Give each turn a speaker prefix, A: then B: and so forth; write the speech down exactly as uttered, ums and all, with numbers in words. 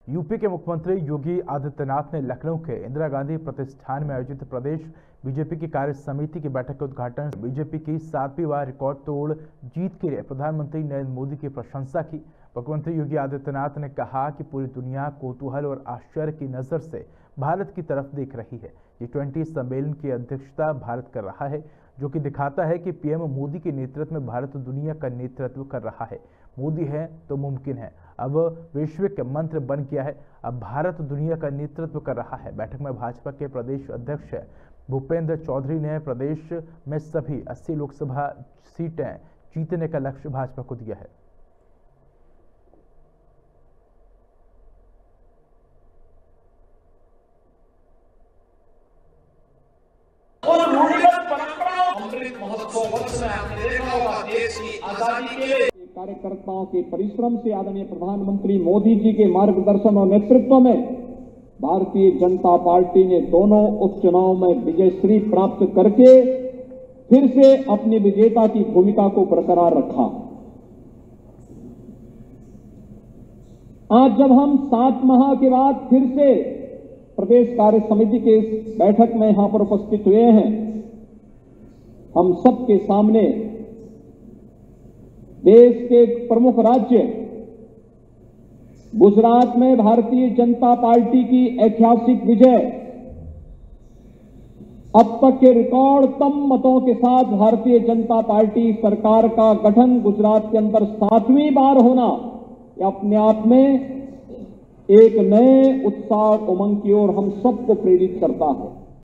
A: UP के मुख्यमंत्री योगी आदित्यनाथ ने लखनऊ के इंदिरा गांधी प्रतिष्ठान में आयोजित प्रदेश बीजेपी की कार्य समिति की बैठक के उद्घाटन बीजेपी की सातवीं बार रिकॉर्ड तोड़ जीत के लिए प्रधानमंत्री नरेंद्र मोदी की प्रशंसा की। मुख्यमंत्री योगी आदित्यनाथ ने कहा कि पूरी दुनिया कौतूहल और आश्चर्य की नजर से भारत की तरफ देख रही है। जी ट्वेंटी सम्मेलन की अध्यक्षता भारत कर रहा है, जो कि दिखाता है कि पीएम मोदी के नेतृत्व में भारत दुनिया का नेतृत्व कर रहा है। मोदी है तो मुमकिन है अब वैश्विक मंत्र बन गया है। अब भारत दुनिया का नेतृत्व कर रहा है। बैठक में भाजपा के प्रदेश अध्यक्ष भूपेंद्र चौधरी ने प्रदेश में सभी अस्सी लोकसभा सीटें जीतने का लक्ष्य भाजपा को दिया है।
B: और रूढ़िगत परंपराओं अमृत महोत्सव वर्ष में आपने देखा होगा देश की आजादी के लिए
C: कार्यकर्ताओं के परिश्रम से आदरणीय प्रधानमंत्री मोदी जी के मार्गदर्शन और नेतृत्व में भारतीय जनता पार्टी ने दोनों उपचुनाव में विजयश्री प्राप्त करके फिर से अपनी विजेता की भूमिका को बरकरार रखा। आज जब हम सात माह के बाद फिर से प्रदेश कार्य समिति के इस बैठक में यहां पर उपस्थित हुए हैं, हम सबके सामने देश के एक प्रमुख राज्य गुजरात में भारतीय जनता पार्टी की ऐतिहासिक विजय, अब तक के रिकॉर्ड कम मतों के साथ भारतीय जनता पार्टी सरकार का गठन गुजरात के अंदर सातवीं बार होना, यह अपने आप में एक नए उत्साह उमंग की ओर हम सबको प्रेरित करता है।